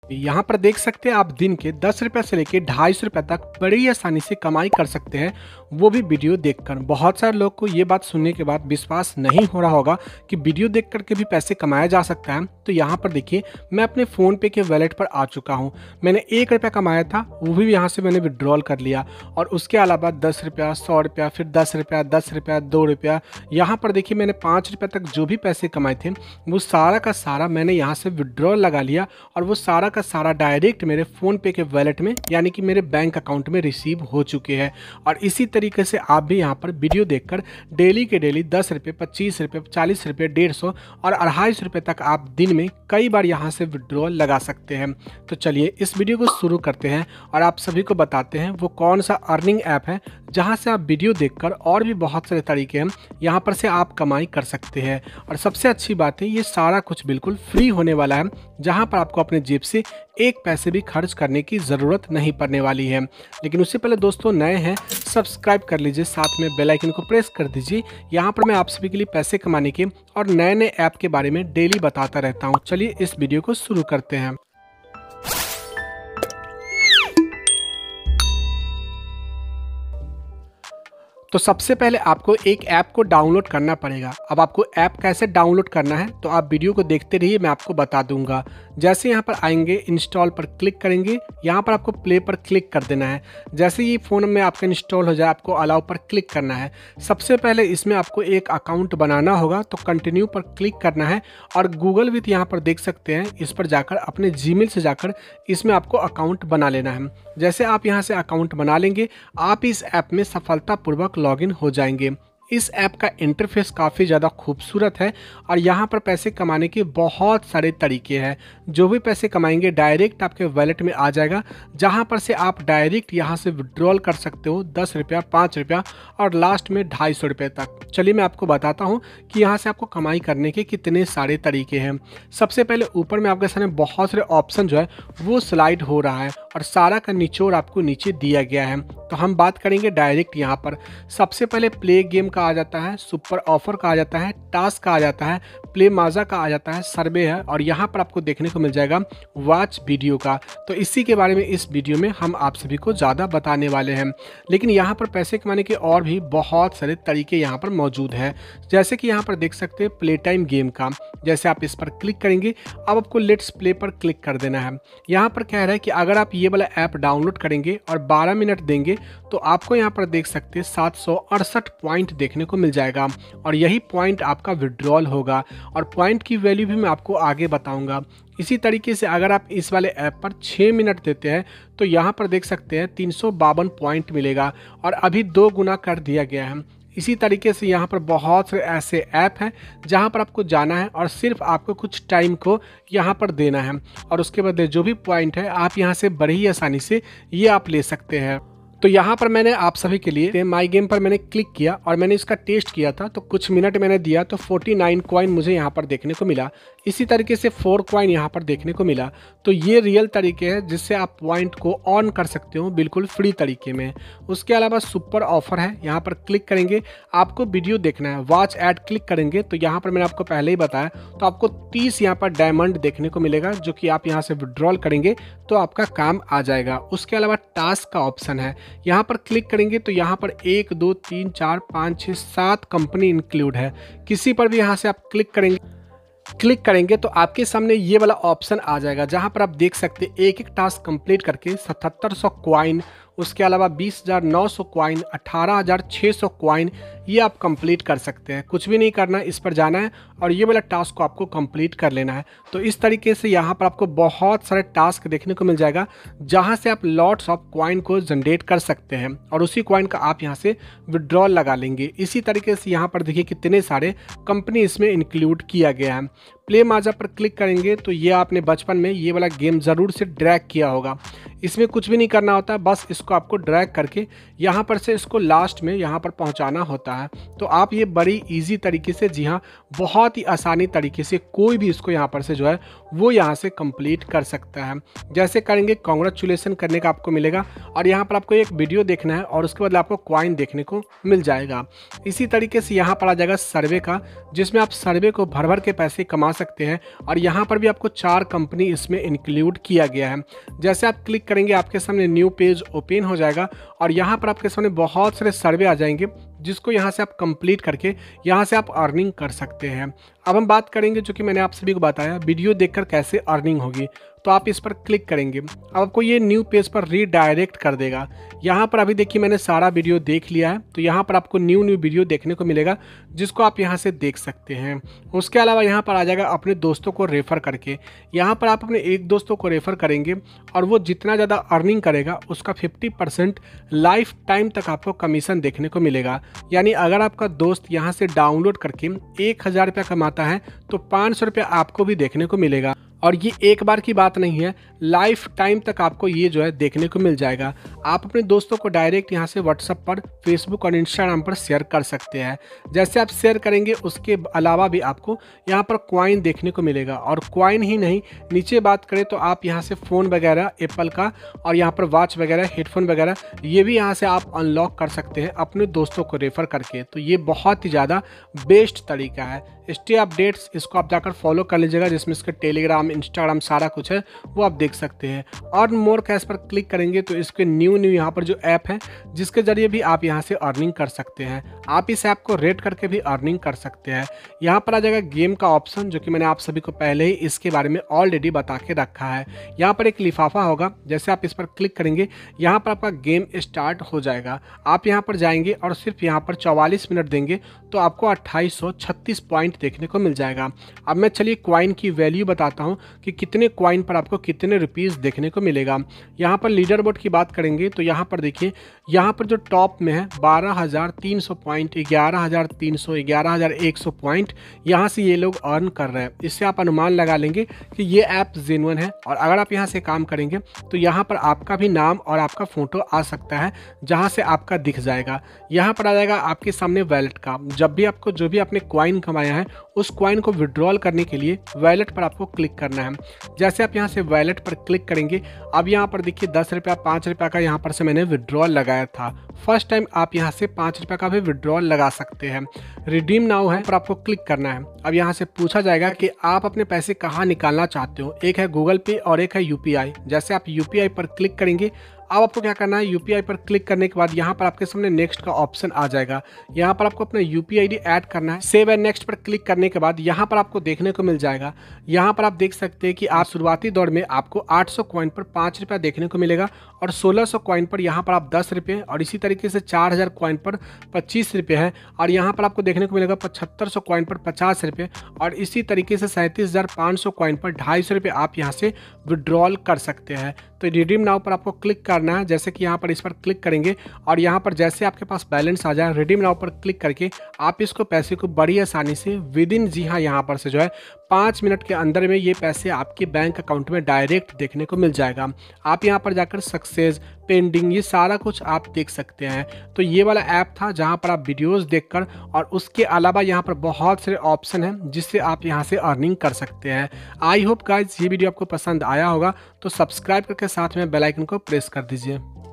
यहाँ पर देख सकते हैं आप दिन के 10 रुपये से लेके 250 रुपये तक बड़ी आसानी से कमाई कर सकते हैं, वो भी वीडियो देखकर। बहुत सारे लोग को ये बात सुनने के बाद विश्वास नहीं हो रहा होगा कि वीडियो देख करके भी पैसे कमाया जा सकता है। तो यहाँ पर देखिए, मैं अपने फ़ोन पे के वॉलेट पर आ चुका हूँ। मैंने 1 रुपया कमाया था, वो भी यहाँ से मैंने विड्रॉल कर लिया। और उसके अलावा 10 रुपया, 100 रुपया, फिर 10 रुपया, 10 रुपया, 2 रुपया, यहाँ पर देखिए मैंने 5 रुपये तक जो भी पैसे कमाए थे वो सारा का सारा मैंने यहाँ से विड्रॉल लगा लिया। और वो सारा का सारा डायरेक्ट मेरे फ़ोन पे के वॉलेट में यानी कि मेरे बैंक अकाउंट में रिसीव हो चुके हैं। और इसी तरीके से आप भी यहाँ पर वीडियो देखकर डेली के डेली 10 रुपये, 25 रुपये, 40 रुपये, 150 और 250 रुपये तक आप दिन में कई बार यहाँ से विड्रॉल लगा सकते हैं। तो चलिए इस वीडियो को शुरू करते हैं और आप सभी को बताते हैं वो कौन सा अर्निंग ऐप है जहाँ से आप वीडियो देखकर और भी बहुत सारे तरीके हैं यहाँ पर से आप कमाई कर सकते हैं। और सबसे अच्छी बात है, ये सारा कुछ बिल्कुल फ्री होने वाला है, जहाँ पर आपको अपने जेब से एक पैसे भी खर्च करने की ज़रूरत नहीं पड़ने वाली है। लेकिन उससे पहले दोस्तों, नए हैं सब्सक्राइब कर लीजिए, साथ में बेल आइकन को प्रेस कर दीजिए। यहाँ पर मैं आप सभी के लिए पैसे कमाने के और नए नए ऐप के बारे में डेली बताता रहता हूँ। चलिए इस वीडियो को शुरू करते हैं। तो सबसे पहले आपको एक ऐप को डाउनलोड करना पड़ेगा। अब आपको ऐप कैसे डाउनलोड करना है तो आप वीडियो को देखते रहिए, मैं आपको बता दूंगा। जैसे यहाँ पर आएंगे, इंस्टॉल पर क्लिक करेंगे, यहाँ पर आपको प्ले पर क्लिक कर देना है। जैसे ये फ़ोन में आपका इंस्टॉल हो जाए, आपको अलाउ पर क्लिक करना है। सबसे पहले इसमें आपको एक अकाउंट बनाना होगा, तो कंटिन्यू पर क्लिक करना है। और गूगल विथ यहाँ पर देख सकते हैं, इस पर जाकर अपने जीमेल से जाकर इसमें आपको अकाउंट बना लेना है। जैसे आप यहाँ से अकाउंट बना लेंगे, आप इस ऐप में सफलतापूर्वक लॉगिन हो जाएंगे। इस ऐप का इंटरफेस काफ़ी ज़्यादा खूबसूरत है और यहाँ पर पैसे कमाने के बहुत सारे तरीके हैं। जो भी पैसे कमाएंगे डायरेक्ट आपके वॉलेट में आ जाएगा, जहाँ पर से आप डायरेक्ट यहाँ से विड्रॉल कर सकते हो 10 रुपया, 5 रुपया और लास्ट में 250 रुपये तक। चलिए मैं आपको बताता हूँ कि यहाँ से आपको कमाई करने के कितने सारे तरीके हैं। सबसे पहले ऊपर में आपके सामने बहुत सारे ऑप्शन जो है वो स्लाइड हो रहा है और सारा का निचोड़ आपको नीचे दिया गया है। तो हम बात करेंगे डायरेक्ट यहाँ पर। सबसे पहले प्ले गेम का आ जाता है, सुपर ऑफर का आ जाता है, टास्क का आ जाता है, प्ले माजा का आ जाता है, सर्वे है और यहाँ पर आपको देखने को मिल जाएगा वॉच वीडियो का। तो इसी के बारे में इस वीडियो में हम आप सभी को ज़्यादा बताने वाले हैं। लेकिन यहाँ पर पैसे कमाने के और भी बहुत सारे तरीके यहाँ पर मौजूद है। जैसे कि यहाँ पर देख सकते हैं प्ले टाइम गेम का। जैसे आप इस पर क्लिक करेंगे, अब आपको लेट्स प्ले पर क्लिक कर देना है। यहाँ पर कह रहा है कि अगर आप ये वाला ऐप डाउनलोड करेंगे और 12 मिनट देंगे तो आपको यहाँ पर देख सकते हैं 768 पॉइंट देखने को मिल जाएगा और यही पॉइंट आपका विड्रॉल होगा। और पॉइंट की वैल्यू भी मैं आपको आगे बताऊंगा। इसी तरीके से अगर आप इस वाले ऐप पर 6 मिनट देते हैं तो यहाँ पर देख सकते हैं 352 पॉइंट मिलेगा और अभी 2 गुना कर दिया गया है। इसी तरीके से यहाँ पर बहुत से ऐसे ऐप हैं जहाँ पर आपको जाना है और सिर्फ आपको कुछ टाइम को यहाँ पर देना है और उसके बाद जो भी पॉइंट है आप यहाँ से बड़ी ही आसानी से ये आप ले सकते हैं। तो यहाँ पर मैंने आप सभी के लिए माई गेम पर मैंने क्लिक किया और मैंने इसका टेस्ट किया था। तो कुछ मिनट मैंने दिया तो 49 कॉइन मुझे यहाँ पर देखने को मिला। इसी तरीके से 4 कॉइन यहाँ पर देखने को मिला। तो ये रियल तरीके हैं जिससे आप पॉइंट को ऑन कर सकते हो बिल्कुल फ्री तरीके में। उसके अलावा सुपर ऑफर है, यहाँ पर क्लिक करेंगे, आपको वीडियो देखना है, वॉच ऐड क्लिक करेंगे तो यहाँ पर मैंने आपको पहले ही बताया, तो आपको 30 यहाँ पर डायमंड देखने को मिलेगा जो कि आप यहाँ से विड्रॉल करेंगे तो आपका काम आ जाएगा। उसके अलावा टास्क का ऑप्शन है, यहाँ पर क्लिक करेंगे तो यहाँ पर 1, 2, 3, 4, 5, 6, 7 कंपनी इंक्लूड है। किसी पर भी यहाँ से आप क्लिक करेंगे तो आपके सामने ये वाला ऑप्शन आ जाएगा जहाँ पर आप देख सकते हैं एक एक टास्क कंप्लीट करके 7700 कॉइन, उसके अलावा 20,900 कॉइन, 18,600 कॉइन ये आप कंप्लीट कर सकते हैं। कुछ भी नहीं करना, इस पर जाना है और ये वाला टास्क को आपको कंप्लीट कर लेना है। तो इस तरीके से यहाँ पर आपको बहुत सारे टास्क देखने को मिल जाएगा जहाँ से आप लॉट्स ऑफ कॉइन को जनरेट कर सकते हैं और उसी कॉइन का आप यहाँ से विड्रॉल लगा लेंगे। इसी तरीके से यहाँ पर देखिए कितने सारे कंपनी इसमें इंक्लूड किया गया है। प्ले माजा पर क्लिक करेंगे तो ये आपने बचपन में ये वाला गेम ज़रूर से ड्रैग किया होगा। इसमें कुछ भी नहीं करना होता, बस इसको आपको ड्रैग करके यहाँ पर से इसको लास्ट में यहाँ पर पहुँचाना होता है। तो आप ये बड़ी इजी तरीके से, जी हाँ बहुत ही आसानी तरीके से कोई भी इसको यहाँ पर से जो है वो यहाँ से कंप्लीट कर सकता है। जैसे करेंगे कांग्रेचुलेसन करने का आपको मिलेगा और यहाँ पर आपको एक वीडियो देखना है और उसके बाद आपको कॉइन देखने को मिल जाएगा। इसी तरीके से यहाँ पर आ जाएगा सर्वे का, जिसमें आप सर्वे को भर भर के पैसे कमा सकते हैं। और यहाँ पर भी आपको 4 कंपनी इसमें इंक्लूड किया गया है। जैसे आप क्लिक करेंगे आपके सामने न्यू पेज ओपन हो जाएगा और यहाँ पर आपके सामने बहुत सारे सर्वे आ जाएंगे, जिसको यहाँ से आप कंप्लीट करके यहाँ से आप अर्निंग कर सकते हैं। अब हम बात करेंगे, जो कि मैंने आप सभी को बताया वीडियो देखकर कैसे अर्निंग होगी। तो आप इस पर क्लिक करेंगे, अब आपको ये न्यू पेज पर रीडायरेक्ट कर देगा। यहाँ पर अभी देखिए मैंने सारा वीडियो देख लिया है, तो यहाँ पर आपको न्यू वीडियो देखने को मिलेगा, जिसको आप यहाँ से देख सकते हैं। उसके अलावा यहाँ पर आ जाएगा अपने दोस्तों को रेफ़र करके। यहाँ पर आप अपने एक दोस्तों को रेफ़र करेंगे और वो जितना ज़्यादा अर्निंग करेगा उसका 50% लाइफ टाइम तक आपको कमीशन देखने को मिलेगा। यानी अगर आपका दोस्त यहाँ से डाउनलोड करके 1000 रुपया कमाता है तो 500 रुपया आपको भी देखने को मिलेगा। और ये एक बार की बात नहीं है, लाइफ टाइम तक आपको ये जो है देखने को मिल जाएगा। आप अपने दोस्तों को डायरेक्ट यहाँ से व्हाट्सएप पर, फेसबुक और इंस्टाग्राम पर शेयर कर सकते हैं। जैसे आप शेयर करेंगे उसके अलावा भी आपको यहाँ पर कॉइन देखने को मिलेगा। और कॉइन ही नहीं, नीचे बात करें तो आप यहाँ से फ़ोन वगैरह एप्पल का और यहाँ पर वॉच वगैरह, हेडफोन वगैरह, ये भी यहाँ से आप अनलॉक कर सकते हैं अपने दोस्तों को रेफ़र करके। तो ये बहुत ही ज़्यादा बेस्ट तरीका है। स्टे अपडेट्स, इसको आप जाकर फॉलो कर लीजिएगा, जिसमें इसके टेलीग्राम, इंस्टाग्राम सारा कुछ है वो आप देख सकते हैं। और मोर कैश पर क्लिक करेंगे तो इसके न्यू यहाँ पर जो ऐप है, जिसके जरिए भी आप यहाँ से अर्निंग कर सकते हैं। आप इस ऐप को रेट करके भी अर्निंग कर सकते हैं। यहाँ पर आ जाएगा गेम का ऑप्शन, जो कि मैंने आप सभी को पहले ही इसके बारे में ऑलरेडी बता के रखा है। यहाँ पर एक लिफाफा होगा, जैसे आप इस पर क्लिक करेंगे यहाँ पर आपका गेम स्टार्ट हो जाएगा। आप यहाँ पर जाएंगे और सिर्फ यहाँ पर 44 मिनट देंगे तो आपको 2836 पॉइंट देखने को मिल जाएगा। अब मैं चलिए कॉइन की वैल्यू बताता हूँ कि कितने कॉइन पर आपको कितने रुपीस देखने को मिलेगा। यहाँ पर लीडर बोर्ड की बात करेंगे तो यहाँ पर देखिए, यहाँ पर जो टॉप में है 12,300 पॉइंट, 11,300, 11,100 पॉइंट यहाँ से ये लोग अर्न कर रहे हैं। इससे आप अनुमान लगा लेंगे कि ये ऐप जेन्युइन है। और अगर आप यहाँ से काम करेंगे तो यहाँ पर आपका भी नाम और आपका फोटो आ सकता है, जहाँ से आपका दिख जाएगा। यहाँ पर आ जाएगा आपके सामने वैलेट का। जब भी आपको जो भी आपने कॉइन कमाया है उस कॉइन को विड्रॉल करने के लिए वैलेट पर आपको क्लिक करना है। जैसे आप यहाँ से वैलेट पर क्लिक करेंगे, अब यहाँ पर देखिए 10 रुपया, 5 रुपया का यहाँ पर से मैंने विड्रॉल लगाया था। फर्स्ट टाइम आप यहाँ से 5 रुपया का भी विड्रॉल लगा सकते हैं। रिडीम नाउ है पर आपको क्लिक करना है। अब यहाँ से पूछा जाएगा कि आप अपने पैसे कहाँ निकालना चाहते हो। एक है गूगल पे और एक है यूपीआई। जैसे आप यूपीआई पर क्लिक करेंगे, अब आपको क्या करना है, यूपीआई पर क्लिक करने के बाद यहाँ पर आपके सामने नेक्स्ट का ऑप्शन आ जाएगा। यहाँ पर आपको अपना यूपीआई आईडी ऐड करना है। सेव एंड नेक्स्ट पर क्लिक करने के बाद यहाँ पर आपको देखने को मिल जाएगा। यहाँ पर आप देख सकते हैं कि आप शुरुआती दौर में आपको 800 कॉइन पर 5 रुपया देखने को मिलेगा और 1600 कॉइन पर यहाँ पर आप 10 रुपये और इसी तरीके से 4000 कॉइन पर 25 रुपये है और यहाँ पर आपको देखने को मिलेगा 7500 कॉइन पर 50 रुपये और इसी तरीके से 37,500 कॉइन पर 250 रुपये आप यहाँ से विड्रॉल कर सकते हैं। तो रिडीम नाउ पर आपको क्लिक करना है। जैसे कि यहाँ पर इस पर क्लिक करेंगे और यहाँ पर जैसे आपके पास बैलेंस आ जाए, रिडीम नाउ पर क्लिक करके आप इसको पैसे को बड़ी आसानी से विदिन, जी हाँ, यहाँ पर से जो है 5 मिनट के अंदर में ये पैसे आपके बैंक अकाउंट में डायरेक्ट देखने को मिल जाएगा। आप यहाँ पर जाकर सक्सेस, पेंडिंग, ये सारा कुछ आप देख सकते हैं। तो ये वाला ऐप था जहाँ पर आप वीडियोस देखकर और उसके अलावा यहाँ पर बहुत सारे ऑप्शन हैं जिससे आप यहाँ से अर्निंग कर सकते हैं। आई होप गाइज ये वीडियो आपको पसंद आया होगा, तो सब्सक्राइब करके साथ में बेल आइकन को प्रेस कर दीजिए।